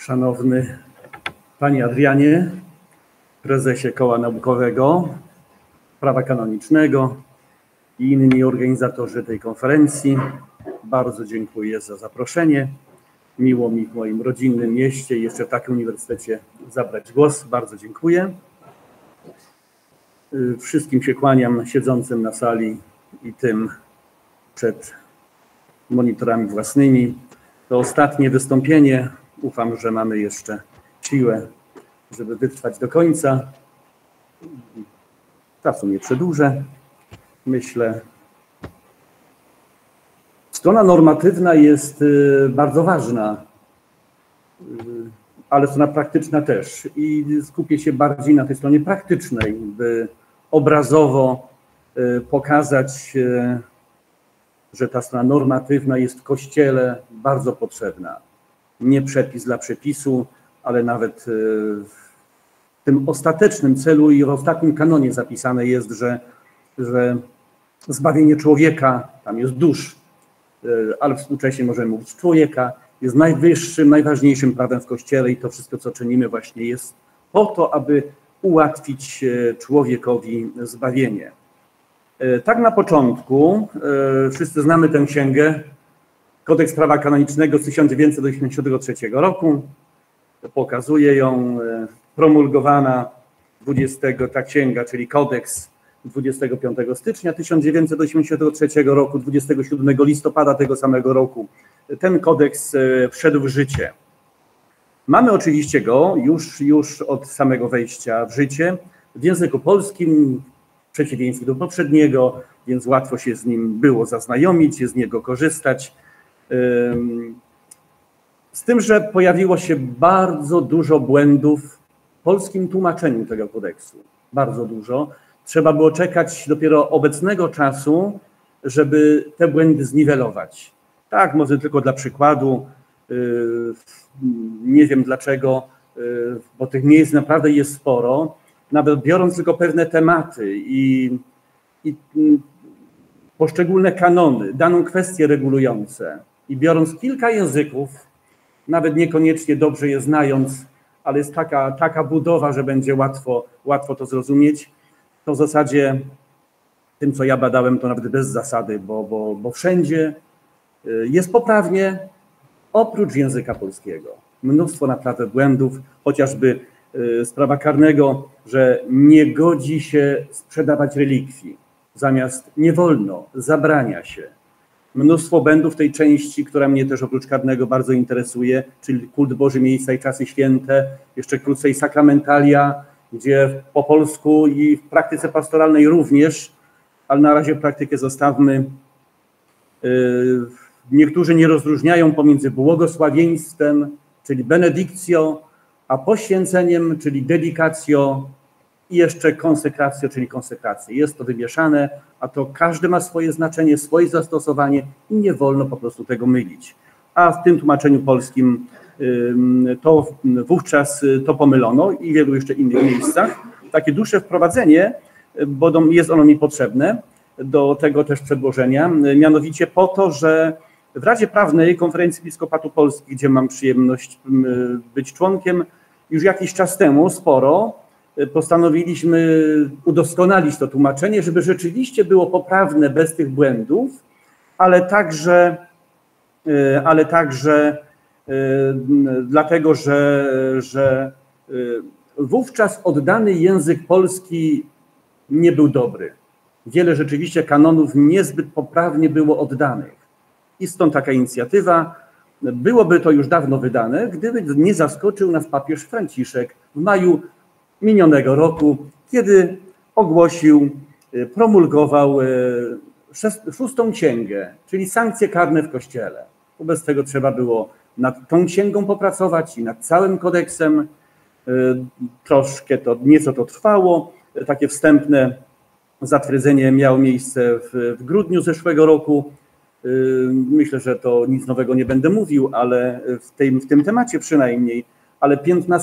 Szanowny Panie Adrianie, Prezesie Koła Naukowego Prawa Kanonicznego i inni organizatorzy tej konferencji, bardzo dziękuję za zaproszenie. Miło mi w moim rodzinnym mieście i jeszcze w takim uniwersytecie zabrać głos. Bardzo dziękuję. Wszystkim się kłaniam siedzącym na sali i tym przed monitorami własnymi. To ostatnie wystąpienie. Ufam, że mamy jeszcze siłę, żeby wytrwać do końca. Czasu nie przedłużę. Myślę, strona normatywna jest bardzo ważna, ale strona praktyczna też. I skupię się bardziej na tej stronie praktycznej, by obrazowo pokazać, że ta strona normatywna jest w Kościele bardzo potrzebna. Nie przepis dla przepisu, ale nawet w tym ostatecznym celu i w ostatnim kanonie zapisane jest, że zbawienie człowieka, tam jest dusz, ale współcześnie możemy mówić człowieka, jest najwyższym, najważniejszym prawem w Kościele i to wszystko, co czynimy, właśnie jest po to, aby ułatwić człowiekowi zbawienie. Tak na początku, wszyscy znamy tę księgę, Kodeks Prawa Kanonicznego z 1983 roku, pokazuje ją promulgowana ta księga, czyli kodeks 25 stycznia 1983 roku, 27 listopada tego samego roku. Ten kodeks wszedł w życie. Mamy oczywiście go już od samego wejścia w życie w języku polskim, w przeciwieństwie do poprzedniego, więc łatwo się z nim było zaznajomić, z niego korzystać. Z tym, że pojawiło się bardzo dużo błędów w polskim tłumaczeniu tego kodeksu. Bardzo dużo. Trzeba było czekać dopiero obecnego czasu, żeby te błędy zniwelować. Tak, może tylko dla przykładu, nie wiem dlaczego, bo tych miejsc naprawdę jest sporo, nawet biorąc tylko pewne tematy i poszczególne kanony, daną kwestię regulujące i biorąc kilka języków, nawet niekoniecznie dobrze je znając, ale jest taka budowa, że będzie łatwo to zrozumieć, to w zasadzie tym, co ja badałem, to nawet bez zasady, bo wszędzie jest poprawnie, oprócz języka polskiego. Mnóstwo naprawdę błędów, chociażby z prawa karnego, że nie godzi się sprzedawać relikwii, zamiast nie wolno, zabrania się. Mnóstwo błędów w tej części, która mnie też oprócz karnego bardzo interesuje, czyli kult Boży, miejsca i czasy święte, jeszcze krócej sakramentalia, gdzie po polsku i w praktyce pastoralnej również, ale na razie praktykę zostawmy. Niektórzy nie rozróżniają pomiędzy błogosławieństwem, czyli benedictio, a poświęceniem, czyli dedicatio i jeszcze konsekracjo, czyli konsekrację. Jest to wymieszane, a to każdy ma swoje znaczenie, swoje zastosowanie i nie wolno po prostu tego mylić. A w tym tłumaczeniu polskim to wówczas to pomylono i w wielu jeszcze innych miejscach. Takie dłuższe wprowadzenie, bo jest ono mi potrzebne do tego też przedłożenia, mianowicie po to, że w Radzie Prawnej Konferencji Episkopatu Polski, gdzie mam przyjemność być członkiem, już jakiś czas temu sporo postanowiliśmy udoskonalić to tłumaczenie, żeby rzeczywiście było poprawne bez tych błędów, ale także dlatego, że wówczas oddany język polski nie był dobry. Wiele rzeczywiście kanonów niezbyt poprawnie było oddanych. I stąd taka inicjatywa. Byłoby to już dawno wydane, gdyby nie zaskoczył nas papież Franciszek w maju minionego roku, kiedy ogłosił, promulgował szóstą księgę, czyli sankcje karne w Kościele. Wobec tego trzeba było nad tą księgą popracować i nad całym kodeksem. Nieco to trwało. Takie wstępne zatwierdzenie miało miejsce w grudniu zeszłego roku. Myślę, że to nic nowego nie będę mówił, ale w tym temacie przynajmniej. Ale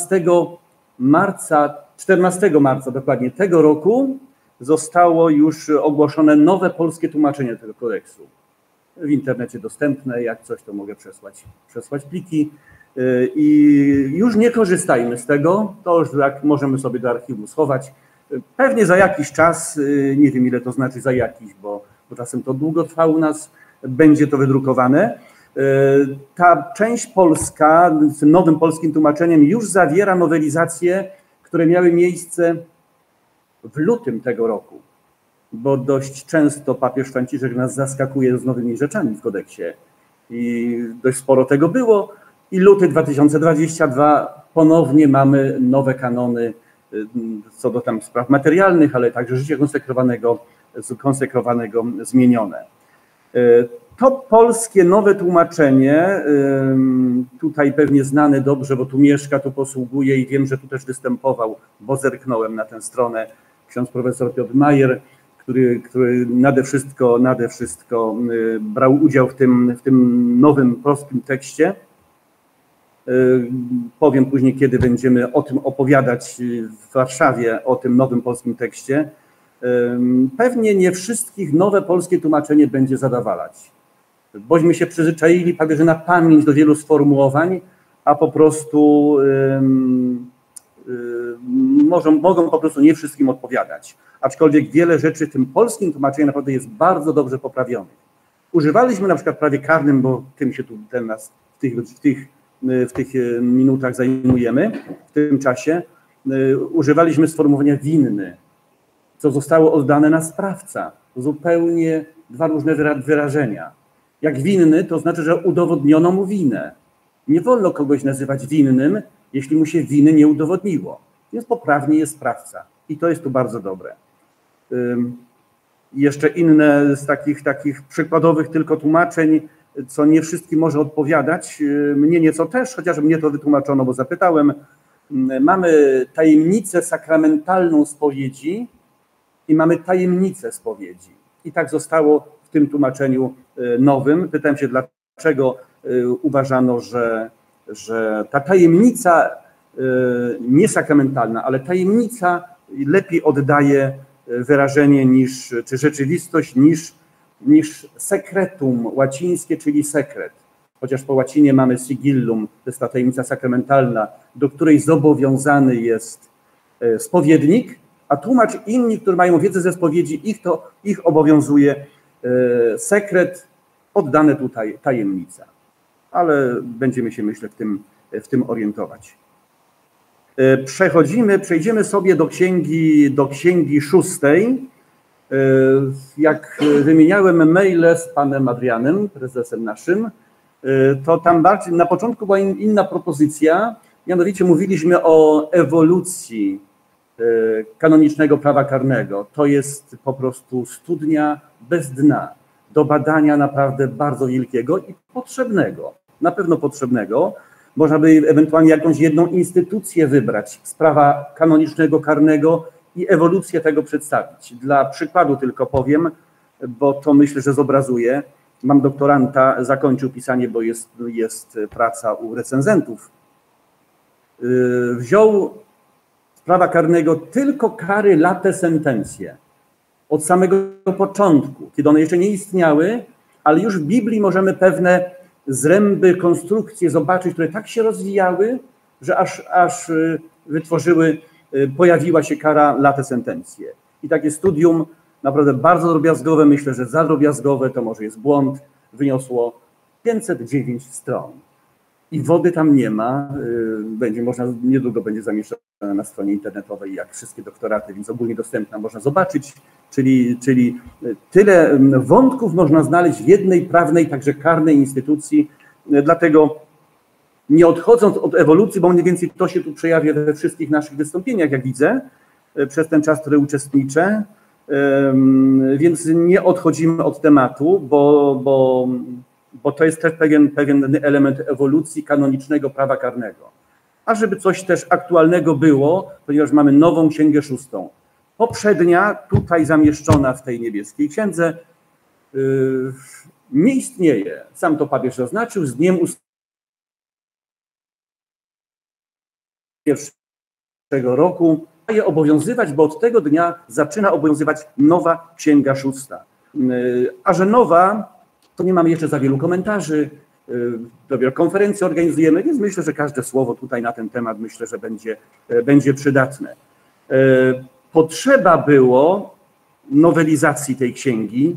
14 marca dokładnie tego roku zostało już ogłoszone nowe polskie tłumaczenie tego kodeksu. w internecie dostępne, jak coś to mogę przesłać pliki i już nie korzystajmy z tego, to już tak możemy sobie do archiwum schować. Pewnie za jakiś czas, nie wiem ile to znaczy za jakiś, bo czasem to długo trwa u nas, będzie to wydrukowane. Ta część polska z tym nowym polskim tłumaczeniem już zawiera nowelizacje, które miały miejsce w lutym tego roku, bo dość często papież Franciszek nas zaskakuje z nowymi rzeczami w kodeksie i dość sporo tego było i luty 2022 ponownie mamy nowe kanony co do tam spraw materialnych, ale także życia konsekrowanego zmienione. To polskie nowe tłumaczenie, tutaj pewnie znane dobrze, bo tu mieszka, tu posługuje i wiem, że tu też występował, bo zerknąłem na tę stronę, ksiądz profesor Piotr Majer, który nade wszystko brał udział w tym nowym polskim tekście. Powiem później, kiedy będziemy o tym opowiadać w Warszawie, o tym nowym polskim tekście. Pewnie nie wszystkich nowe polskie tłumaczenie będzie zadowalać, bośmy się przyzwyczaili prawie że na pamięć do wielu sformułowań, a po prostu mogą po prostu nie wszystkim odpowiadać. Aczkolwiek wiele rzeczy w tym polskim tłumaczeniu naprawdę jest bardzo dobrze poprawionych. Używaliśmy na przykład w prawie karnym, bo tym się tu teraz w tych minutach zajmujemy, w tym czasie, używaliśmy sformułowania winny, co zostało oddane na sprawca. Zupełnie dwa różne wyrażenia. Jak winny, to znaczy, że udowodniono mu winę. Nie wolno kogoś nazywać winnym, jeśli mu się winy nie udowodniło. Więc poprawnie jest sprawca. I to jest tu bardzo dobre. Jeszcze inne z takich przykładowych tylko tłumaczeń, co nie wszystkim może odpowiadać. Mnie nieco też, chociaż mnie to wytłumaczono, bo zapytałem. Mamy tajemnicę sakramentalną spowiedzi i mamy tajemnicę spowiedzi. I tak zostało w tym tłumaczeniu nowym. Pytałem się, dlaczego uważano, że ta tajemnica niesakramentalna, ale tajemnica lepiej oddaje wyrażenie czy rzeczywistość niż sekretum łacińskie, czyli sekret. Chociaż po łacinie mamy sigillum, to jest ta tajemnica sakramentalna, do której zobowiązany jest spowiednik, a tłumacz inni, którzy mają wiedzę ze spowiedzi, ich obowiązuje sekret, oddane tutaj tajemnica. Ale będziemy się, myślę, w tym orientować. Przejdziemy sobie do księgi 6. Jak wymieniałem maile z panem Adrianem, prezesem naszym, to tam bardziej na początku była inna propozycja, mianowicie mówiliśmy o ewolucji kanonicznego prawa karnego. To jest po prostu studnia bez dna, do badania naprawdę bardzo wielkiego i potrzebnego, na pewno potrzebnego. Można by ewentualnie jakąś jedną instytucję wybrać z prawa kanonicznego karnego i ewolucję tego przedstawić. Dla przykładu tylko powiem, bo to myślę, że zobrazuje. Mam doktoranta, zakończył pisanie, bo jest praca u recenzentów. Wziął z prawa karnego tylko kary late sentencje. Od samego początku, kiedy one jeszcze nie istniały, ale już w Biblii możemy pewne zręby, konstrukcje zobaczyć, które tak się rozwijały, że aż pojawiła się kara late sentencje. I takie studium naprawdę bardzo drobiazgowe, myślę, że za drobiazgowe, to może jest błąd, wyniosło 509 stron. I wody tam nie ma, niedługo będzie zamieszczona na stronie internetowej, jak wszystkie doktoraty, więc ogólnie dostępna, można zobaczyć, czyli tyle wątków można znaleźć w jednej prawnej, także karnej instytucji, dlatego nie odchodząc od ewolucji, bo mniej więcej to się tu przejawia we wszystkich naszych wystąpieniach, jak widzę, przez ten czas, który uczestniczę, więc nie odchodzimy od tematu, bo to jest też pewien element ewolucji kanonicznego prawa karnego. A żeby coś też aktualnego było, ponieważ mamy nową Księgę 6. Poprzednia, tutaj zamieszczona w tej niebieskiej księdze, nie istnieje. Sam to papież zaznaczył, z dniem 1 roku je obowiązywać, bo od tego dnia zaczyna obowiązywać nowa Księga 6. A że nowa, to nie mamy jeszcze za wielu komentarzy, dopiero konferencje organizujemy, więc myślę, że każde słowo tutaj na ten temat myślę, że będzie przydatne. Potrzeba było nowelizacji tej księgi,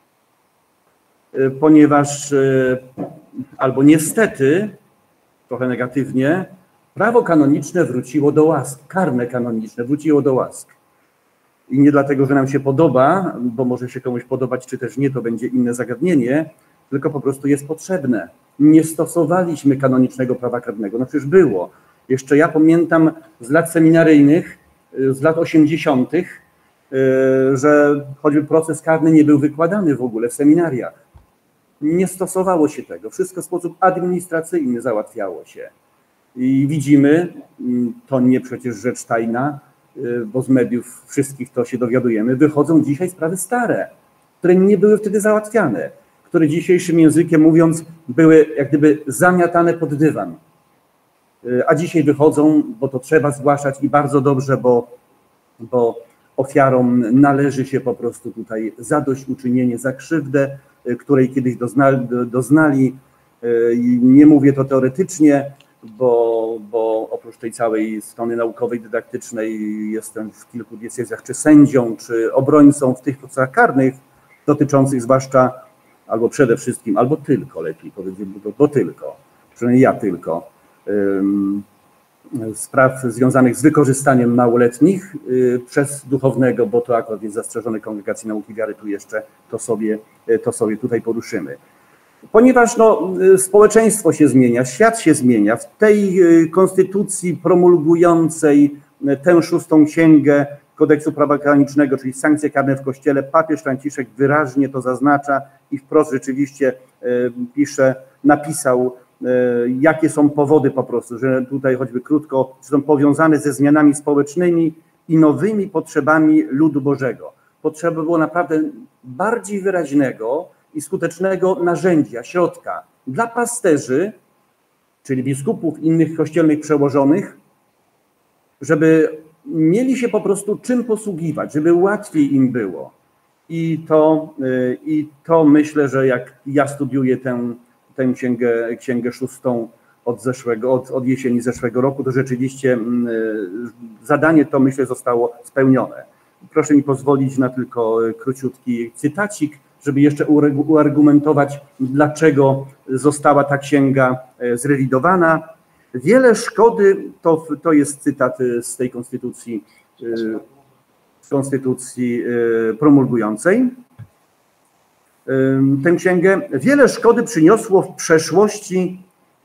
ponieważ albo niestety, trochę negatywnie, prawo kanoniczne wróciło do łask, karne kanoniczne wróciło do łask. I nie dlatego, że nam się podoba, bo może się komuś podobać, czy też nie, to będzie inne zagadnienie, tylko po prostu jest potrzebne. Nie stosowaliśmy kanonicznego prawa karnego. No przecież było. Jeszcze ja pamiętam z lat seminaryjnych, z lat 80., że choćby proces karny nie był wykładany w ogóle w seminariach. Nie stosowało się tego. Wszystko w sposób administracyjny załatwiało się. I widzimy, to nie przecież rzecz tajna, bo z mediów wszystkich to się dowiadujemy, wychodzą dzisiaj sprawy stare, które nie były wtedy załatwiane, które dzisiejszym językiem mówiąc były jak gdyby zamiatane pod dywan. A dzisiaj wychodzą, bo to trzeba zgłaszać i bardzo dobrze, bo ofiarom należy się po prostu tutaj zadośćuczynienie za krzywdę, której kiedyś doznali. I nie mówię to teoretycznie, bo oprócz tej całej strony naukowej, dydaktycznej jestem w kilku diecezjach czy sędzią, czy obrońcą w tych procesach karnych dotyczących zwłaszcza, albo przede wszystkim, albo tylko lepiej powiedzieć, bo tylko, przynajmniej ja tylko, spraw związanych z wykorzystaniem małoletnich przez duchownego, bo to akurat jest zastrzeżone Kongregacji Nauki Wiary, tu jeszcze to sobie tutaj poruszymy. Ponieważ społeczeństwo się zmienia, świat się zmienia, w tej konstytucji promulgującej tę 6. księgę Kodeksu Prawa Kanonicznego, czyli sankcje karne w Kościele, papież Franciszek wyraźnie to zaznacza i wprost rzeczywiście napisał, jakie są powody po prostu, że tutaj choćby krótko, są powiązane ze zmianami społecznymi i nowymi potrzebami ludu Bożego. Potrzeba było naprawdę bardziej wyraźnego i skutecznego narzędzia, środka dla pasterzy, czyli biskupów, innych kościelnych przełożonych, żeby mieli się po prostu czym posługiwać, żeby łatwiej im było. I to myślę, że jak ja studiuję tę księgę 6 od jesieni zeszłego roku, to rzeczywiście zadanie to, myślę, zostało spełnione. Proszę mi pozwolić na tylko króciutki cytacik, żeby jeszcze uargumentować, dlaczego została ta księga zrewidowana. Wiele szkody, to jest cytat z tej konstytucji promulgującej tę księgę. Wiele szkody przyniosło w przeszłości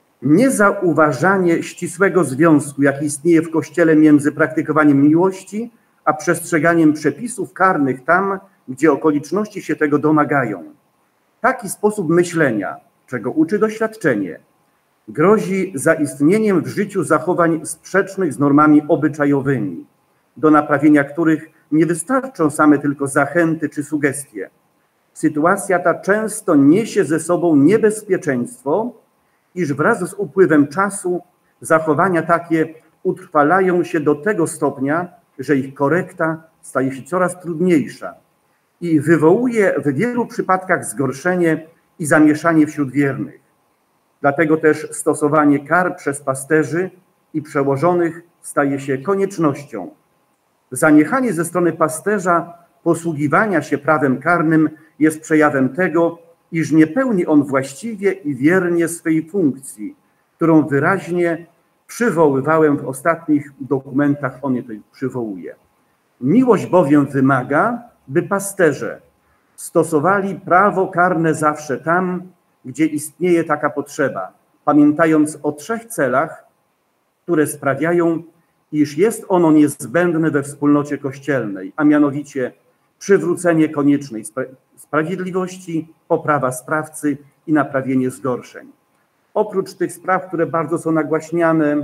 niezauważanie ścisłego związku, jaki istnieje w Kościele między praktykowaniem miłości a przestrzeganiem przepisów karnych tam, gdzie okoliczności się tego domagają. Taki sposób myślenia, czego uczy doświadczenie, grozi zaistnieniem w życiu zachowań sprzecznych z normami obyczajowymi, do naprawienia których nie wystarczą same tylko zachęty czy sugestie. Sytuacja ta często niesie ze sobą niebezpieczeństwo, iż wraz z upływem czasu zachowania takie utrwalają się do tego stopnia, że ich korekta staje się coraz trudniejsza i wywołuje w wielu przypadkach zgorszenie i zamieszanie wśród wiernych. Dlatego też stosowanie kar przez pasterzy i przełożonych staje się koniecznością. Zaniechanie ze strony pasterza posługiwania się prawem karnym jest przejawem tego, iż nie pełni on właściwie i wiernie swej funkcji, którą wyraźnie przywoływałem w ostatnich dokumentach, on je tutaj przywołuje. Miłość bowiem wymaga, by pasterze stosowali prawo karne zawsze tam, gdzie istnieje taka potrzeba, pamiętając o 3 celach, które sprawiają, iż jest ono niezbędne we wspólnocie kościelnej, a mianowicie przywrócenie koniecznej sprawiedliwości, poprawa sprawcy i naprawienie zgorszeń. Oprócz tych spraw, które bardzo są nagłaśniane,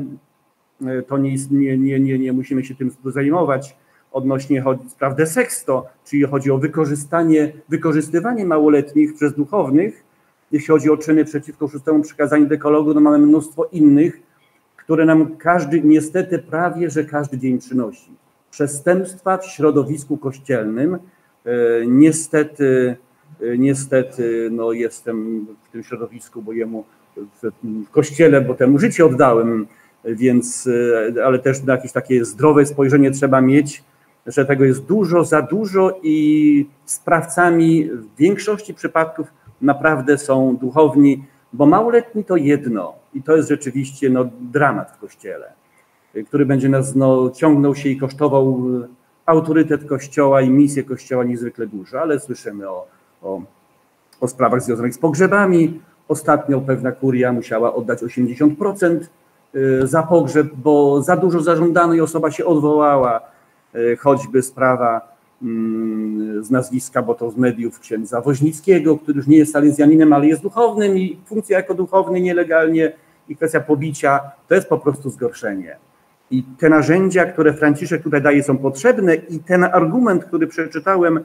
to nie musimy się tym zajmować, odnośnie spraw de sexto, czyli chodzi o wykorzystywanie małoletnich przez duchownych. Jeśli chodzi o czyny przeciwko 6. przykazaniu dekalogu, to mamy mnóstwo innych, które nam niestety prawie że każdy dzień przynosi. Przestępstwa w środowisku kościelnym niestety niestety no, jestem w tym środowisku, bo jemu w kościele, bo temu życie oddałem, więc, ale też na jakieś takie zdrowe spojrzenie trzeba mieć, że tego jest dużo, za dużo i sprawcami w większości przypadków naprawdę są duchowni, bo małoletni to jedno i to jest rzeczywiście no, dramat w kościele, który będzie nas no, ciągnął się i kosztował autorytet Kościoła i misję Kościoła niezwykle dużo, ale słyszymy o sprawach związanych z pogrzebami. Ostatnio pewna kuria musiała oddać 80% za pogrzeb, bo za dużo zażądano i osoba się odwołała. Choćby sprawa z nazwiska, bo to z mediów, księdza Woźnickiego, który już nie jest salezjaninem, ale jest duchownym i funkcja jako duchowny nielegalnie i kwestia pobicia, to jest po prostu zgorszenie. I te narzędzia, które Franciszek tutaj daje, są potrzebne i ten argument, który przeczytałem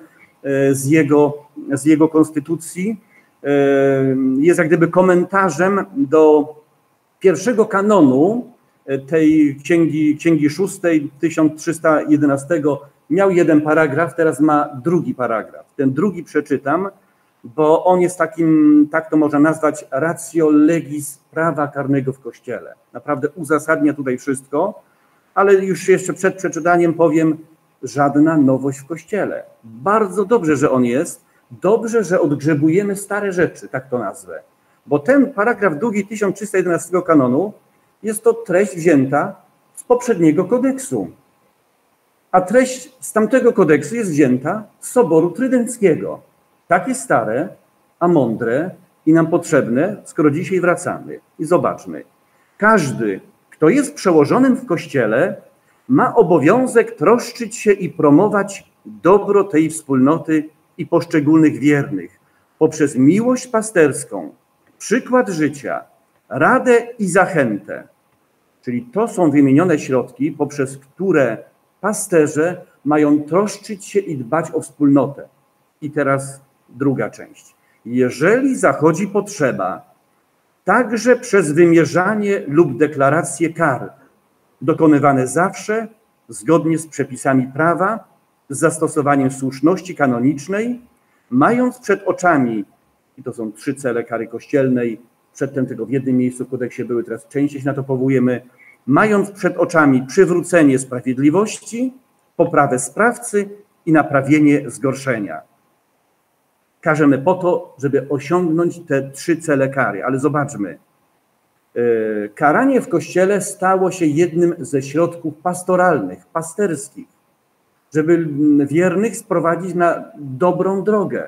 z jego konstytucji, jest jak gdyby komentarzem do pierwszego kanonu tej księgi szóstej 1311. Miał jeden paragraf, teraz ma drugi paragraf. Ten drugi przeczytam, bo on jest takim, tak to można nazwać, ratio legis prawa karnego w Kościele. Naprawdę uzasadnia tutaj wszystko, ale już jeszcze przed przeczytaniem powiem, żadna nowość w Kościele. Bardzo dobrze, że on jest, dobrze, że odgrzebujemy stare rzeczy, tak to nazwę. Bo ten paragraf drugi 1311 kanonu jest to treść wzięta z poprzedniego kodeksu. A treść z tamtego kodeksu jest wzięta z Soboru Trydenckiego. Takie stare, a mądre i nam potrzebne, skoro dzisiaj wracamy. I zobaczmy. Każdy, kto jest przełożonym w Kościele, ma obowiązek troszczyć się i promować dobro tej wspólnoty i poszczególnych wiernych poprzez miłość pasterską, przykład życia, radę i zachętę. Czyli to są wymienione środki, poprzez które pasterze mają troszczyć się i dbać o wspólnotę. I teraz druga część. Jeżeli zachodzi potrzeba, także przez wymierzanie lub deklarację kar, dokonywane zawsze zgodnie z przepisami prawa, z zastosowaniem słuszności kanonicznej, mając przed oczami, i to są 3 cele kary kościelnej, przedtem tylko w jednym miejscu w kodeksie były, teraz częściej się na to powołujemy, mając przed oczami przywrócenie sprawiedliwości, poprawę sprawcy i naprawienie zgorszenia. Karzemy po to, żeby osiągnąć te 3 cele kary, ale zobaczmy. Karanie w Kościele stało się jednym ze środków pastoralnych, pasterskich, żeby wiernych sprowadzić na dobrą drogę,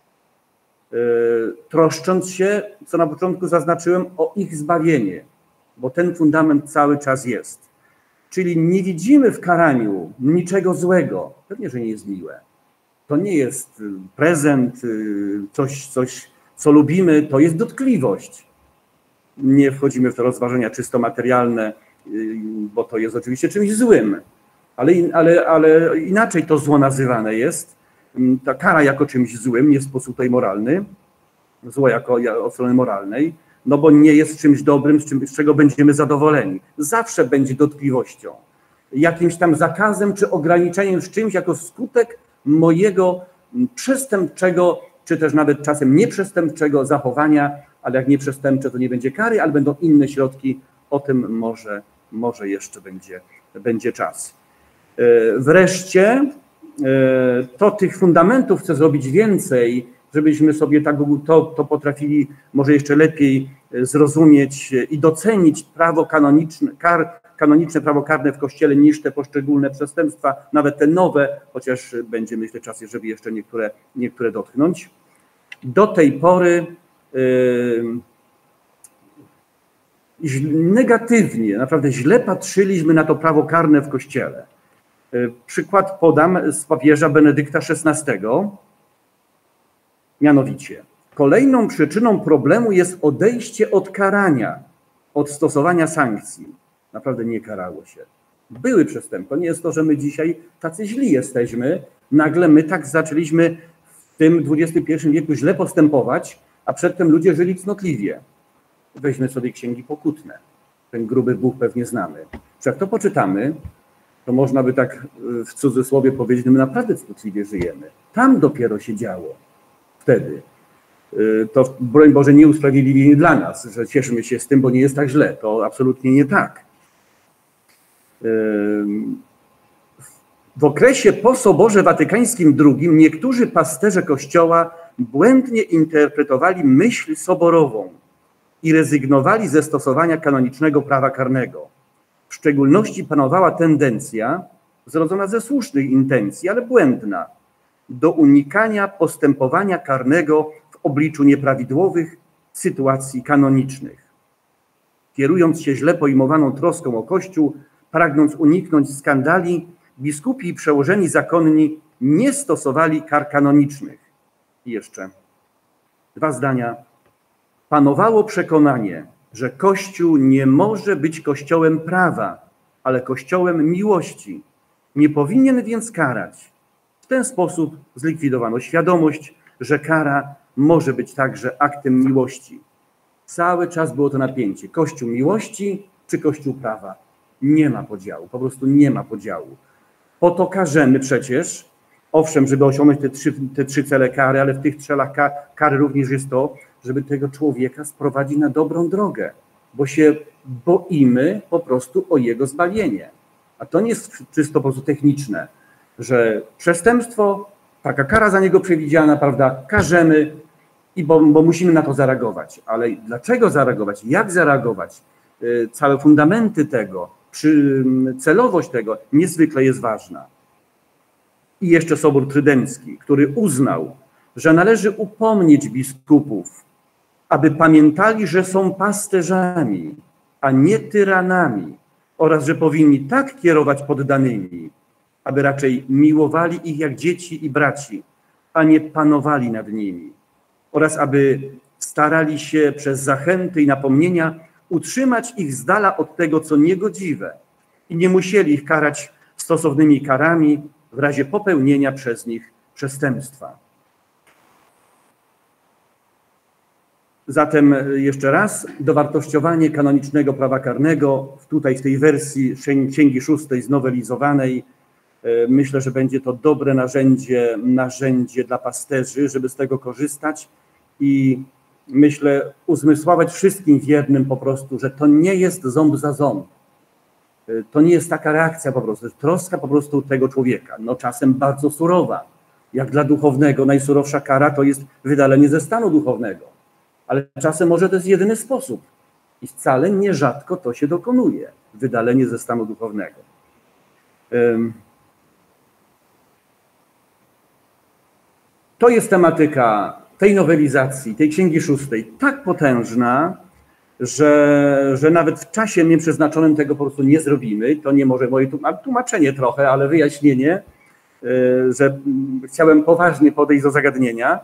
troszcząc się, co na początku zaznaczyłem, o ich zbawienie, bo ten fundament cały czas jest. Czyli nie widzimy w karaniu niczego złego. Pewnie, że nie jest miłe. To nie jest prezent, coś, co lubimy, to jest dotkliwość. Nie wchodzimy w te rozważania czysto materialne, bo to jest oczywiście czymś złym, ale inaczej to zło nazywane jest. Ta kara jako czymś złym, nie w sposób tutaj moralny, zło jako od strony moralnej, no bo nie jest czymś dobrym, z czego będziemy zadowoleni. Zawsze będzie dotkliwością, jakimś tam zakazem czy ograniczeniem z czymś jako skutek mojego przestępczego, czy też nawet czasem nieprzestępczego zachowania, ale jak nieprzestępcze, to nie będzie kary, ale będą inne środki, o tym może jeszcze będzie czas. Wreszcie to tych fundamentów chcę zrobić więcej, żebyśmy sobie to potrafili może jeszcze lepiej zrozumieć i docenić prawo kanoniczne prawo karne w Kościele niż te poszczególne przestępstwa, nawet te nowe, chociaż będzie, myślę, czas, żeby jeszcze niektóre dotknąć. Do tej pory negatywnie, naprawdę źle patrzyliśmy na to prawo karne w Kościele. Przykład podam z papieża Benedykta XVI. Mianowicie, kolejną przyczyną problemu jest odejście od karania, od stosowania sankcji. Naprawdę nie karało się. Były przestępstwa. To nie jest to, że my dzisiaj tacy źli jesteśmy. Nagle my tak zaczęliśmy w tym XXI wieku źle postępować, a przedtem ludzie żyli cnotliwie. Weźmy sobie księgi pokutne. Ten gruby Bóg pewnie znamy. Czy jak to poczytamy, to można by tak w cudzysłowie powiedzieć, że my naprawdę cnotliwie żyjemy. Tam dopiero się działo. wtedy. To broń Boże nie usprawiedliwienie dla nas, że cieszymy się z tym, bo nie jest tak źle. To absolutnie nie tak. W okresie po Soborze Watykańskim II niektórzy pasterze Kościoła błędnie interpretowali myśl soborową i rezygnowali ze stosowania kanonicznego prawa karnego. W szczególności panowała tendencja, zrodzona ze słusznych intencji, ale błędna, do unikania postępowania karnego w obliczu nieprawidłowych sytuacji kanonicznych. Kierując się źle pojmowaną troską o Kościół, pragnąc uniknąć skandali, biskupi i przełożeni zakonni nie stosowali kar kanonicznych. I jeszcze 2 zdania. Panowało przekonanie, że Kościół nie może być kościołem prawa, ale kościołem miłości. Nie powinien więc karać. W ten sposób zlikwidowano świadomość, że kara może być także aktem miłości. Cały czas było to napięcie. Kościół miłości czy Kościół prawa? Nie ma podziału, po prostu nie ma podziału. Po to karzemy przecież, owszem, żeby osiągnąć te trzy cele kary, ale w tych celach kary również jest to, żeby tego człowieka sprowadzić na dobrą drogę, bo się boimy po prostu o jego zbawienie. A to nie jest czysto po prostu techniczne, że przestępstwo, taka kara za niego przewidziana, prawda, karzemy, bo musimy na to zareagować. Ale dlaczego zareagować? Jak zareagować? Całe fundamenty tego, celowość tego niezwykle jest ważna. I jeszcze Sobór Trydencki, który uznał, że należy upomnieć biskupów, aby pamiętali, że są pasterzami, a nie tyranami, oraz że powinni tak kierować poddanymi, aby raczej miłowali ich jak dzieci i braci, a nie panowali nad nimi, oraz aby starali się przez zachęty i napomnienia utrzymać ich z dala od tego, co niegodziwe, i nie musieli ich karać stosownymi karami w razie popełnienia przez nich przestępstwa. Zatem jeszcze raz, dowartościowanie kanonicznego prawa karnego, tutaj w tej wersji Księgi Szóstej znowelizowanej, myślę, że będzie to dobre narzędzie dla pasterzy, żeby z tego korzystać i myślę uzmysławiać wszystkim wiernym po prostu, że to nie jest ząb za ząb. To nie jest taka reakcja po prostu, troska po prostu tego człowieka, no czasem bardzo surowa. Jak dla duchownego najsurowsza kara to jest wydalenie ze stanu duchownego, ale czasem może to jest jedyny sposób i wcale nierzadko to się dokonuje, wydalenie ze stanu duchownego. To jest tematyka tej nowelizacji, tej Księgi Szóstej tak potężna, że nawet w czasie mnie przeznaczonym tego po prostu nie zrobimy. To nie może moje tłumaczenie trochę, ale wyjaśnienie, że chciałem poważnie podejść do zagadnienia.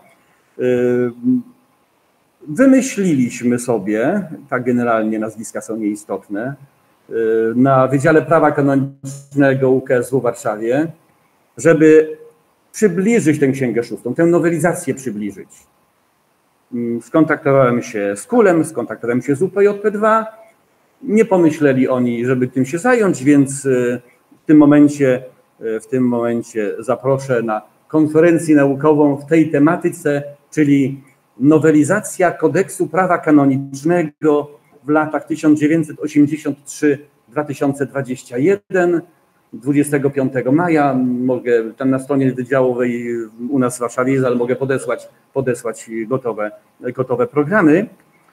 Wymyśliliśmy sobie, tak generalnie nazwiska są nieistotne, na Wydziale Prawa Kanonicznego UKSW w Warszawie, żeby przybliżyć tę Księgę Szóstą, tę nowelizację przybliżyć. Skontaktowałem się z KUL-em, skontaktowałem się z UPJP2. Nie pomyśleli oni, żeby tym się zająć, więc w tym momencie zaproszę na konferencję naukową w tej tematyce, czyli nowelizacja Kodeksu Prawa Kanonicznego w latach 1983-2021. 25 maja, mogę tam na stronie wydziałowej u nas w Warszawie jest, ale mogę podesłać gotowe programy.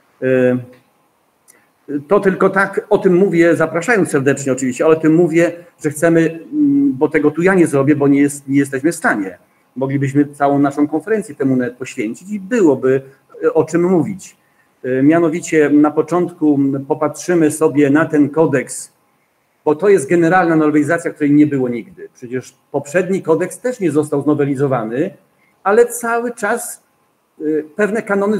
To tylko tak o tym mówię, zapraszając serdecznie oczywiście, ale o tym mówię, że chcemy, bo tego tu ja nie zrobię, bo nie jesteśmy w stanie. Moglibyśmy całą naszą konferencję temu nawet poświęcić i byłoby o czym mówić. Mianowicie na początku popatrzymy sobie na ten kodeks, bo to jest generalna nowelizacja, której nie było nigdy. Przecież poprzedni kodeks też nie został znowelizowany, ale cały czas pewne kanony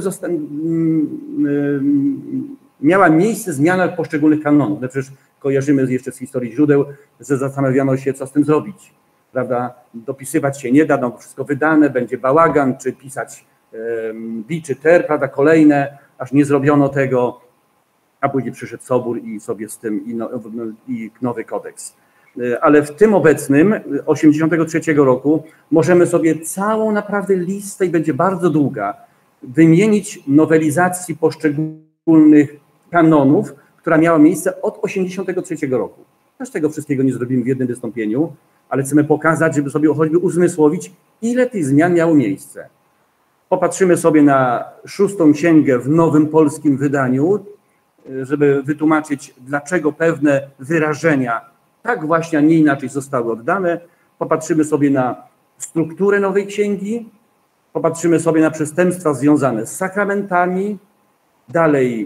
miała miejsce zmiana poszczególnych kanonów. No przecież kojarzymy jeszcze z historii źródeł, że zastanawiano się, co z tym zrobić. Prawda? Dopisywać się nie da, no wszystko wydane, będzie bałagan, czy pisać bi czy ter, prawda, kolejne, aż nie zrobiono tego, a później przyszedł Sobór i sobie z tym i nowy kodeks. ale w tym obecnym, 83 roku, możemy sobie całą naprawdę listę, i będzie bardzo długa, wymienić nowelizacji poszczególnych kanonów, która miała miejsce od 83 roku. Też tego wszystkiego nie zrobimy w jednym wystąpieniu, ale chcemy pokazać, żeby sobie choćby uzmysłowić, ile tych zmian miało miejsce. Popatrzymy sobie na 6. księgę w nowym polskim wydaniu, żeby wytłumaczyć, dlaczego pewne wyrażenia tak właśnie, a nie inaczej zostały oddane. Popatrzymy sobie na strukturę nowej księgi, popatrzymy sobie na przestępstwa związane z sakramentami, dalej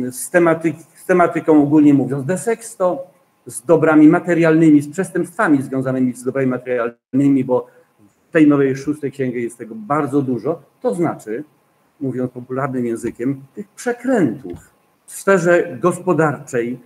z tematyką ogólnie mówiąc de sexto, z dobrami materialnymi, z przestępstwami związanymi z dobrami materialnymi, bo w tej nowej 6. księgi jest tego bardzo dużo. To znaczy, mówiąc popularnym językiem, tych przekrętów w sferze gospodarczej,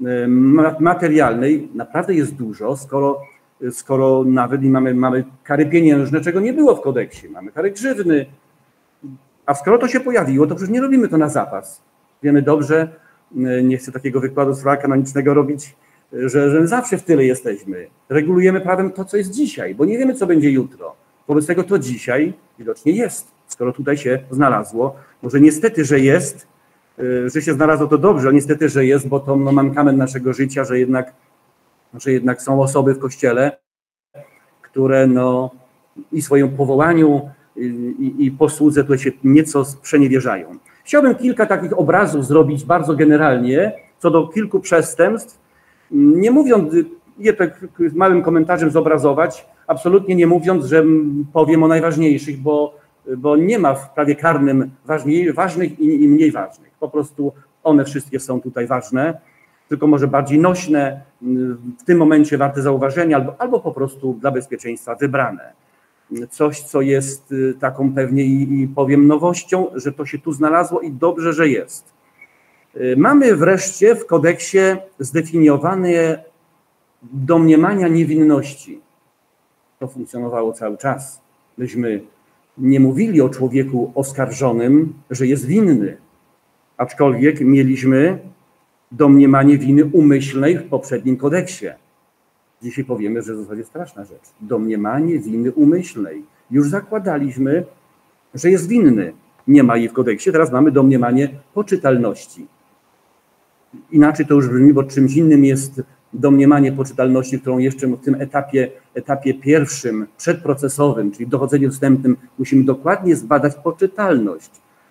materialnej naprawdę jest dużo, skoro nawet i mamy kary pieniężne, czego nie było w kodeksie, mamy kary grzywny, a skoro to się pojawiło, to przecież nie robimy to na zapas. Wiemy dobrze, nie chcę takiego wykładu z prawa kanonicznego robić, że zawsze w tyle jesteśmy. Regulujemy prawem to, co jest dzisiaj, bo nie wiemy, co będzie jutro. Wobec tego to dzisiaj widocznie jest, skoro tutaj się znalazło. Może niestety, że jest, że się znalazło to dobrze, ale niestety, że jest, bo to mankament naszego życia, że jednak są osoby w Kościele, które i swoim powołaniu i posłudze tutaj się nieco sprzeniewierzają. Chciałbym kilka takich obrazów zrobić bardzo generalnie, co do kilku przestępstw, nie mówiąc, je tak małym komentarzem zobrazować, absolutnie nie mówiąc, że powiem o najważniejszych, bo nie ma w prawie karnym ważnych i mniej ważnych. Po prostu one wszystkie są tutaj ważne, tylko może bardziej nośne, w tym momencie warte zauważenia, albo po prostu dla bezpieczeństwa wybrane. Coś, co jest taką pewnie i powiem nowością, że to się tu znalazło i dobrze, że jest. Mamy wreszcie w kodeksie zdefiniowane domniemania niewinności. To funkcjonowało cały czas. Myśmy nie mówili o człowieku oskarżonym, że jest winny, aczkolwiek mieliśmy domniemanie winy umyślnej w poprzednim kodeksie. Dzisiaj powiemy, że w zasadzie straszna rzecz. Domniemanie winy umyślnej. Już zakładaliśmy, że jest winny. Nie ma jej w kodeksie, teraz mamy domniemanie poczytalności. Inaczej to już brzmi, bo czymś innym jest domniemanie poczytalności, którą jeszcze w tym etapie pierwszym, przedprocesowym, czyli dochodzeniu wstępnym, musimy dokładnie zbadać poczytalność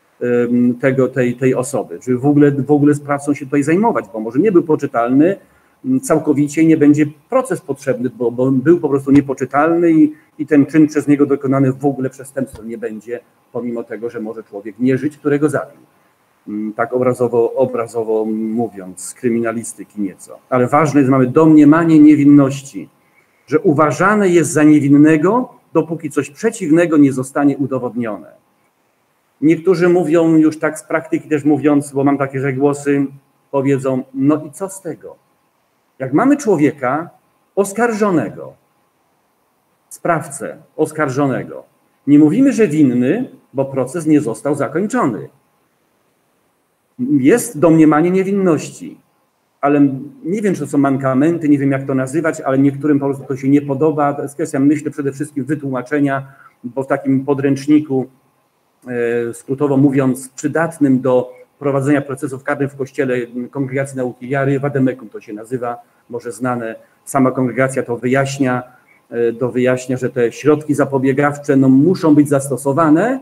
tej osoby, żeby w ogóle sprawcą się tutaj zajmować, bo może nie był poczytalny całkowicie i nie będzie proces potrzebny, bo był po prostu niepoczytalny i ten czyn przez niego dokonany w ogóle przestępstwem nie będzie, pomimo tego, że może człowiek nie żyć, którego zabił. Tak obrazowo mówiąc, z kryminalistyki nieco. Ale ważne jest, mamy domniemanie niewinności, że uważane jest za niewinnego, dopóki coś przeciwnego nie zostanie udowodnione. Niektórzy mówią już tak z praktyki też mówiąc, bo mam takie głosy, powiedzą, no i co z tego? Jak mamy człowieka oskarżonego, sprawcę oskarżonego, nie mówimy, że winny, bo proces nie został zakończony. Jest domniemanie niewinności, ale nie wiem, czy to są mankamenty, nie wiem, jak to nazywać, ale niektórym po prostu to się nie podoba. To jest kwestia, myślę, przede wszystkim wytłumaczenia, bo w takim podręczniku, skrótowo mówiąc, przydatnym do prowadzenia procesów karnych w Kościele Kongregacji Nauki Wiary, Vademecum to się nazywa, może znane, sama kongregacja to wyjaśnia, że te środki zapobiegawcze muszą być zastosowane,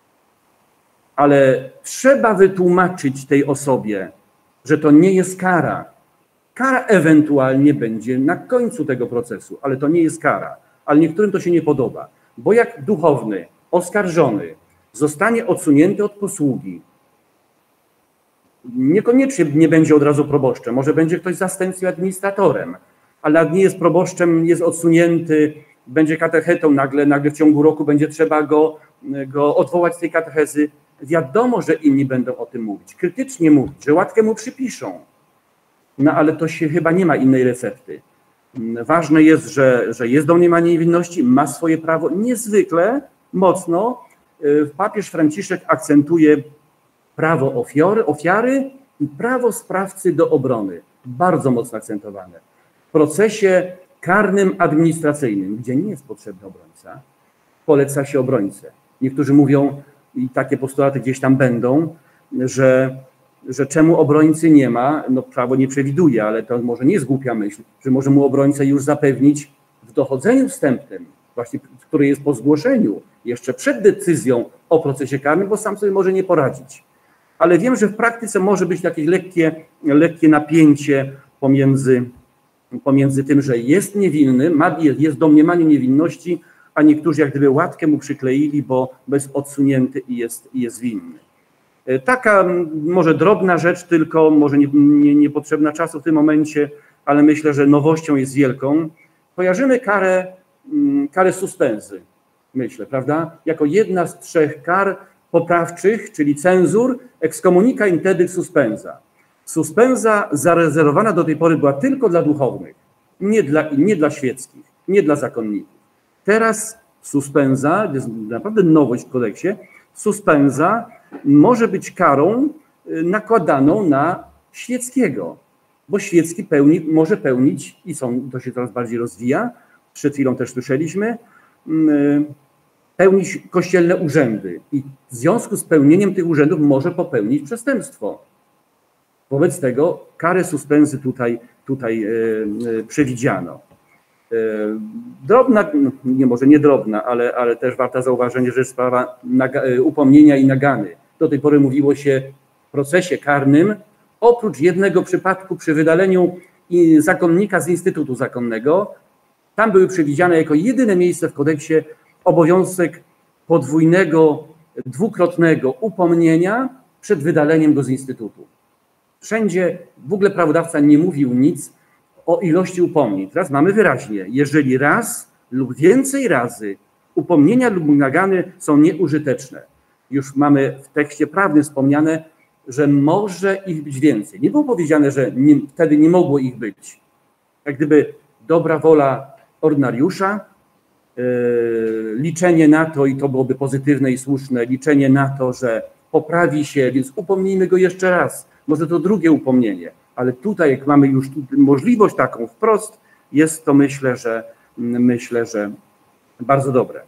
ale trzeba wytłumaczyć tej osobie, że to nie jest kara. Kara ewentualnie będzie na końcu tego procesu, ale to nie jest kara. Ale niektórym to się nie podoba, bo jak duchowny, oskarżony zostanie odsunięty od posługi, niekoniecznie nie będzie od razu proboszczem, może będzie ktoś zastępcą administratorem, ale jak nie jest proboszczem, jest odsunięty, będzie katechetą, nagle w ciągu roku będzie trzeba go odwołać z tej katechezy. Wiadomo, że inni będą o tym mówić, krytycznie mówić, że łatkę mu przypiszą. No ale to się chyba nie ma innej recepty. Ważne jest, że jest domniemanie niewinności, ma swoje prawo. Niezwykle mocno papież Franciszek akcentuje prawo ofiary i prawo sprawcy do obrony. Bardzo mocno akcentowane. W procesie karnym administracyjnym, gdzie nie jest potrzebny obrońca, poleca się obrońcę. Niektórzy mówią, i takie postulaty gdzieś tam będą, że czemu obrońcy nie ma, no prawo nie przewiduje, ale to może nie jest głupia myśl, że może mu obrońca już zapewnić w dochodzeniu wstępnym, właśnie które jest po zgłoszeniu, jeszcze przed decyzją o procesie karnym, bo sam sobie może nie poradzić. Ale wiem, że w praktyce może być jakieś lekkie napięcie pomiędzy tym, że jest niewinny, jest domniemanie niewinności, a niektórzy jak gdyby łatkę mu przykleili, bo jest odsunięty i jest winny. Taka może drobna rzecz, tylko może niepotrzebna czasu w tym momencie, ale myślę, że nowością jest wielką. Kojarzymy karę suspenzy, myślę, prawda? Jako jedna z 3 kar poprawczych, czyli cenzur, excommunica interdit suspensa. Suspenza zarezerwowana do tej pory była tylko dla duchownych, nie dla świeckich, nie dla zakonników. Teraz suspenza, to jest naprawdę nowość w kodeksie, suspenza może być karą nakładaną na świeckiego, bo świecki może pełnić, i to się coraz bardziej rozwija, przed chwilą też słyszeliśmy, pełnić kościelne urzędy i w związku z pełnieniem tych urzędów może popełnić przestępstwo. Wobec tego karę suspenzy tutaj przewidziano. Drobna, może nie drobna, ale też warta zauważenia, że sprawa upomnienia i nagany. Do tej pory mówiło się w procesie karnym, oprócz jednego przypadku przy wydaleniu zakonnika z instytutu zakonnego, tam były przewidziane jako jedyne miejsce w kodeksie obowiązek podwójnego, dwukrotnego upomnienia przed wydaleniem go z instytutu. Wszędzie w ogóle prawodawca nie mówił nic o ilości upomnień. Teraz mamy wyraźnie, jeżeli raz lub więcej razy upomnienia lub nagany są nieużyteczne. Już mamy w tekście prawnym wspomniane, że może ich być więcej. Nie było powiedziane, że wtedy nie mogło ich być. Jak gdyby dobra wola ordynariusza, liczenie na to, i to byłoby pozytywne i słuszne, liczenie na to, że poprawi się, więc upomnijmy go jeszcze raz. Może to drugie upomnienie, ale tutaj, jak mamy już możliwość taką wprost, jest to myślę, że bardzo dobre.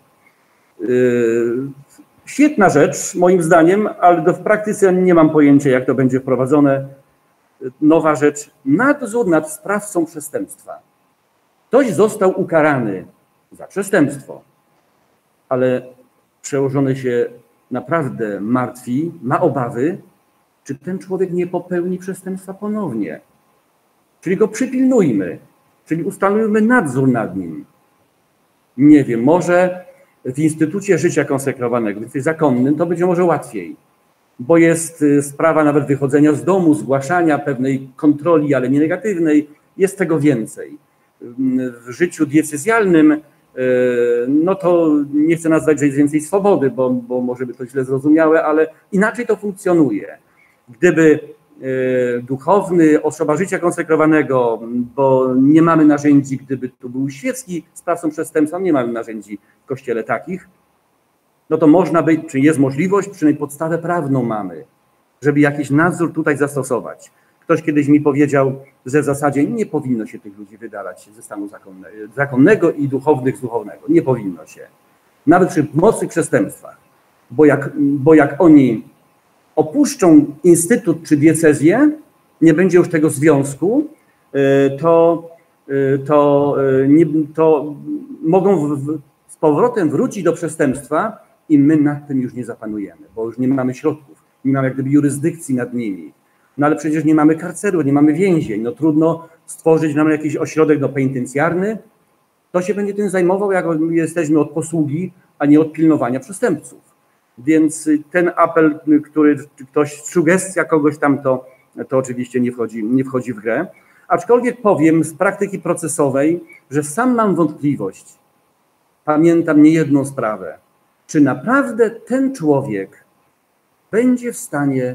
Świetna rzecz, moim zdaniem, ale w praktyce nie mam pojęcia, jak to będzie wprowadzone. Nowa rzecz, nadzór nad sprawcą przestępstwa. Ktoś został ukarany za przestępstwo, ale przełożony się naprawdę martwi, ma obawy, czy ten człowiek nie popełni przestępstwa ponownie. Czyli go przypilnujmy, czyli ustalujmy nadzór nad nim. Nie wiem, może w Instytucie Życia Konsekrowanego, w zakonnym, to będzie może łatwiej, bo jest sprawa nawet wychodzenia z domu, zgłaszania pewnej kontroli, ale nie negatywnej, jest tego więcej. W życiu diecezjalnym, no to nie chcę nazwać, że jest więcej swobody, bo może by to źle zrozumiałe, ale inaczej to funkcjonuje. Gdyby duchowny, osoba życia konsekrowanego, bo nie mamy narzędzi, gdyby tu był świecki sprawcą przestępstwa, nie mamy narzędzi w Kościele takich, no to można by, czy jest możliwość, przynajmniej podstawę prawną mamy, żeby jakiś nadzór tutaj zastosować. Ktoś kiedyś mi powiedział, że w zasadzie nie powinno się tych ludzi wydalać ze stanu zakonnego i duchownych z duchownego. Nie powinno się. Nawet przy mocnych przestępstwach. Bo jak oni opuszczą instytut czy diecezję, nie będzie już tego związku, to mogą z powrotem wrócić do przestępstwa i my nad tym już nie zapanujemy, bo już nie mamy środków, nie mamy jak gdyby jurysdykcji nad nimi. No ale przecież nie mamy karceru, nie mamy więzień, no trudno stworzyć nam jakiś ośrodek penitencjarny. Kto się będzie tym zajmował, jak jesteśmy od posługi, a nie od pilnowania przestępców. Więc ten apel, sugestia kogoś tam, to oczywiście nie wchodzi w grę. Aczkolwiek powiem z praktyki procesowej, że sam mam wątpliwość, pamiętam niejedną sprawę, czy naprawdę ten człowiek będzie w stanie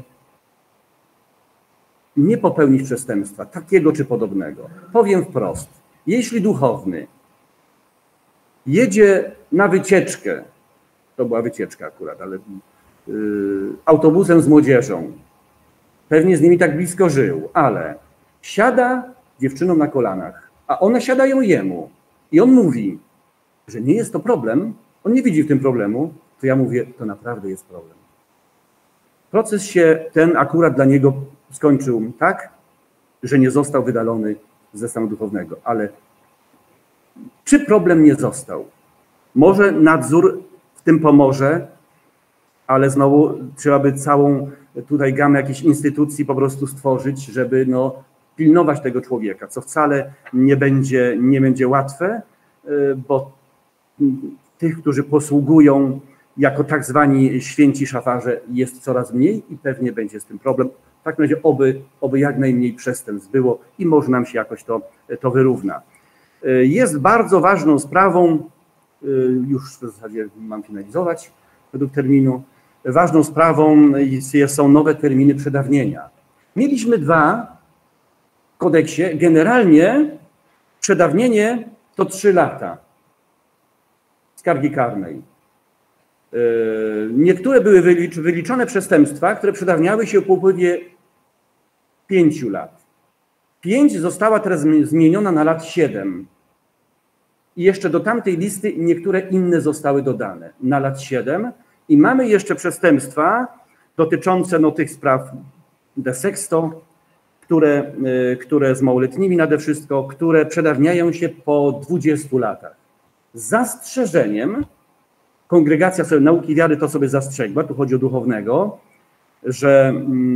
nie popełnić przestępstwa, takiego czy podobnego. Powiem wprost, jeśli duchowny jedzie na wycieczkę, to była wycieczka akurat, ale autobusem z młodzieżą, pewnie z nimi tak blisko żył, ale siada dziewczynom na kolanach a one siadają jemu i on mówi, że nie jest to problem, on nie widzi w tym problemu, to ja mówię, to naprawdę jest problem. Proces się ten akurat dla niego skończył tak, że nie został wydalony ze stanu duchownego, ale czy problem nie został? Może nadzór w tym pomoże, ale znowu trzeba by całą tutaj gamę jakichś instytucji po prostu stworzyć, żeby pilnować tego człowieka, co wcale nie będzie łatwe, bo tych, którzy posługują jako tak zwani święci szafarze, jest coraz mniej i pewnie będzie z tym problem. W takim razie oby jak najmniej przestępstw było i może nam się jakoś to wyrówna. Jest bardzo ważną sprawą, już w zasadzie mam finalizować według terminu, ważną sprawą są nowe terminy przedawnienia. Mieliśmy 2 w kodeksie. Generalnie przedawnienie to 3 lata skargi karnej. Niektóre były wyliczone przestępstwa, które przedawniały się po upływie 5 lat. 5 została teraz zmieniona na lat 7. I jeszcze do tamtej listy niektóre inne zostały dodane na lat 7. I mamy jeszcze przestępstwa dotyczące tych spraw de sexto, które z małoletnimi nade wszystko, które przedawniają się po 20 latach. Z zastrzeżeniem, Kongregacja Nauki Wiary to sobie zastrzegła, tu chodzi o duchownego, że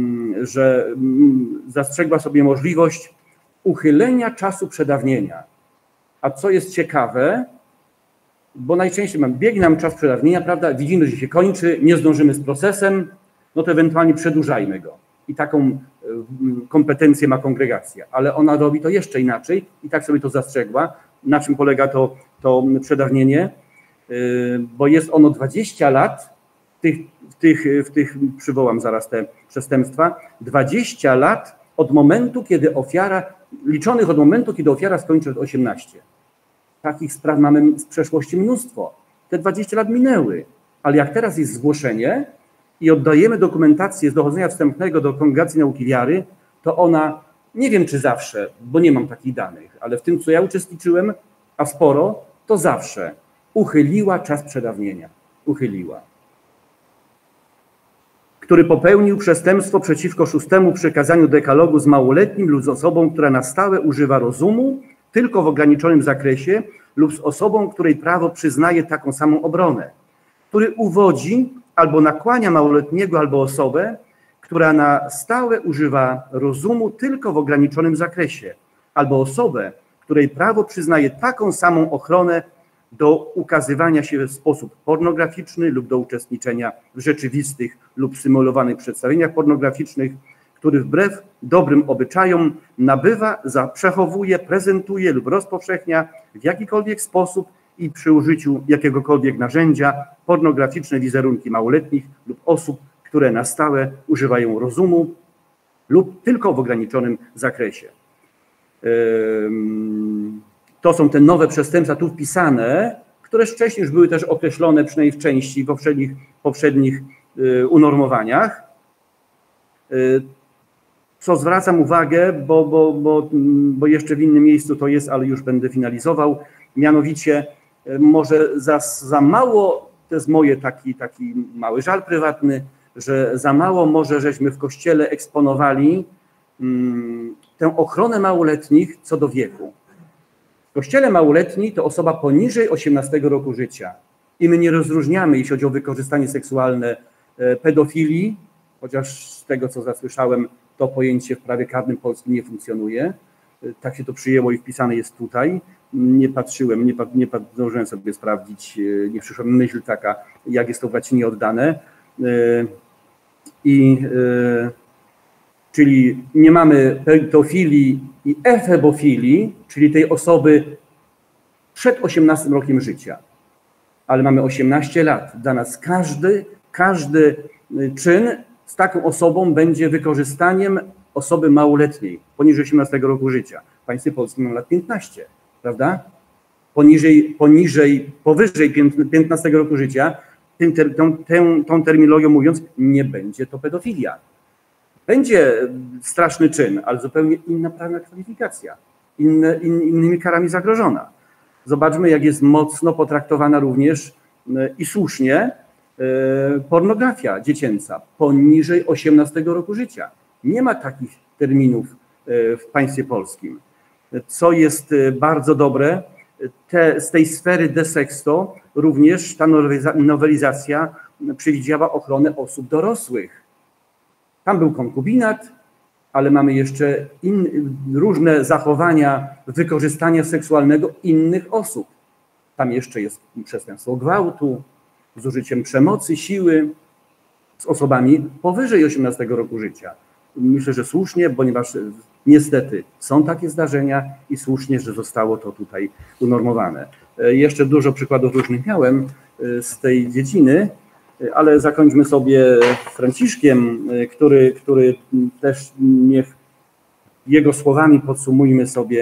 zastrzegła sobie możliwość uchylenia czasu przedawnienia. A co jest ciekawe, bo najczęściej biegnie nam czas przedawnienia, prawda? Widzimy, że się kończy, nie zdążymy z procesem, to ewentualnie przedłużajmy go. I taką kompetencję ma kongregacja, ale ona robi to jeszcze inaczej i tak sobie to zastrzegła. Na czym polega to przedawnienie? Bo jest ono 20 lat, przywołam zaraz te przestępstwa, 20 lat od momentu, kiedy liczonych od momentu, kiedy ofiara skończy 18. Takich spraw mamy z przeszłości mnóstwo. Te 20 lat minęły, ale jak teraz jest zgłoszenie i oddajemy dokumentację z dochodzenia wstępnego do Kongregacji Nauki Wiary, to ona, nie wiem czy zawsze, bo nie mam takich danych, ale w tym, co ja uczestniczyłem, a sporo, to zawsze uchyliła czas przedawnienia. Uchyliła. Który popełnił przestępstwo przeciwko 6. przykazaniu dekalogu z małoletnim lub z osobą, która na stałe używa rozumu, tylko w ograniczonym zakresie lub z osobą, której prawo przyznaje taką samą obronę, który uwodzi albo nakłania małoletniego albo osobę, która na stałe używa rozumu tylko w ograniczonym zakresie, albo osobę, której prawo przyznaje taką samą ochronę do ukazywania się w sposób pornograficzny lub do uczestniczenia w rzeczywistych lub symulowanych przedstawieniach pornograficznych, który wbrew dobrym obyczajom nabywa, przechowuje, prezentuje lub rozpowszechnia w jakikolwiek sposób i przy użyciu jakiegokolwiek narzędzia pornograficzne wizerunki małoletnich lub osób, które na stałe używają rozumu lub tylko w ograniczonym zakresie. To są te nowe przestępstwa tu wpisane, które wcześniej już były też określone, przynajmniej w części, w poprzednich unormowaniach. Co zwracam uwagę, bo jeszcze w innym miejscu to jest, ale już będę finalizował, mianowicie może za mało, to jest moje taki mały żal prywatny, że za mało może żeśmy w Kościele eksponowali tę ochronę małoletnich co do wieku. W Kościele małoletni to osoba poniżej 18 roku życia i my nie rozróżniamy, jeśli chodzi o wykorzystanie seksualne, pedofilii, chociaż z tego, co zasłyszałem, to pojęcie w prawie karnym polskim nie funkcjonuje. Tak się to przyjęło i wpisane jest tutaj. Nie patrzyłem, nie zdążyłem sobie sprawdzić, nie przyszła mi myśl taka, jak jest to w łacinie oddane. Czyli nie mamy pedofilii i efebofilii, czyli tej osoby przed 18 rokiem życia, ale mamy 18 lat. Dla nas każdy czyn z taką osobą będzie wykorzystaniem osoby małoletniej, poniżej 18 roku życia. W państwie polskim mam lat 15, prawda? Powyżej 15 roku życia, tą terminologią mówiąc, nie będzie to pedofilia. Będzie straszny czyn, ale zupełnie inna prawna kwalifikacja. innymi karami zagrożona. Zobaczmy, jak jest mocno potraktowana również i słusznie pornografia dziecięca poniżej 18 roku życia. Nie ma takich terminów w państwie polskim. Co jest bardzo dobre, z tej sfery de sexto również ta nowelizacja przewidziała ochronę osób dorosłych. Tam był konkubinat, ale mamy jeszcze różne zachowania wykorzystania seksualnego innych osób. Tam jeszcze jest przestępstwo gwałtu z użyciem przemocy, siły z osobami powyżej 18 roku życia. Myślę, że słusznie, ponieważ niestety są takie zdarzenia i słusznie, że zostało to tutaj unormowane. Jeszcze dużo przykładów różnych miałem z tej dziedziny, ale zakończmy sobie Franciszkiem, który też niech jego słowami podsumujmy sobie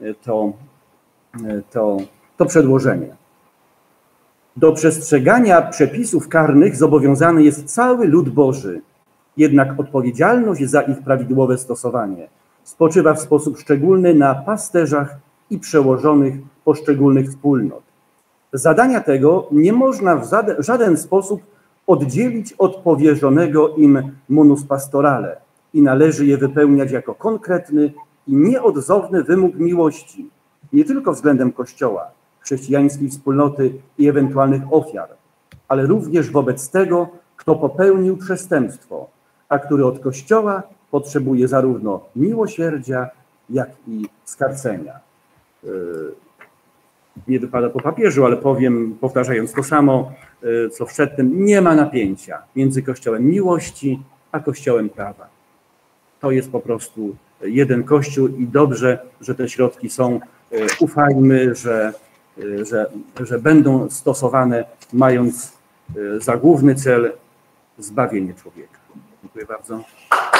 to przedłożenie. Do przestrzegania przepisów karnych zobowiązany jest cały lud Boży, jednak odpowiedzialność za ich prawidłowe stosowanie spoczywa w sposób szczególny na pasterzach i przełożonych poszczególnych wspólnot. Zadania tego nie można w żaden sposób oddzielić od powierzonego im munus pastorale i należy je wypełniać jako konkretny i nieodzowny wymóg miłości, nie tylko względem Kościoła, chrześcijańskiej wspólnoty i ewentualnych ofiar, ale również wobec tego, kto popełnił przestępstwo, a który od Kościoła potrzebuje zarówno miłosierdzia, jak i skarcenia. Nie wypada po papieżu, ale powiem, powtarzając to samo, co przedtem, nie ma napięcia między Kościołem miłości, a Kościołem prawa. To jest po prostu jeden Kościół i dobrze, że te środki są. Ufajmy, że będą stosowane, mając za główny cel zbawienie człowieka. Dziękuję bardzo.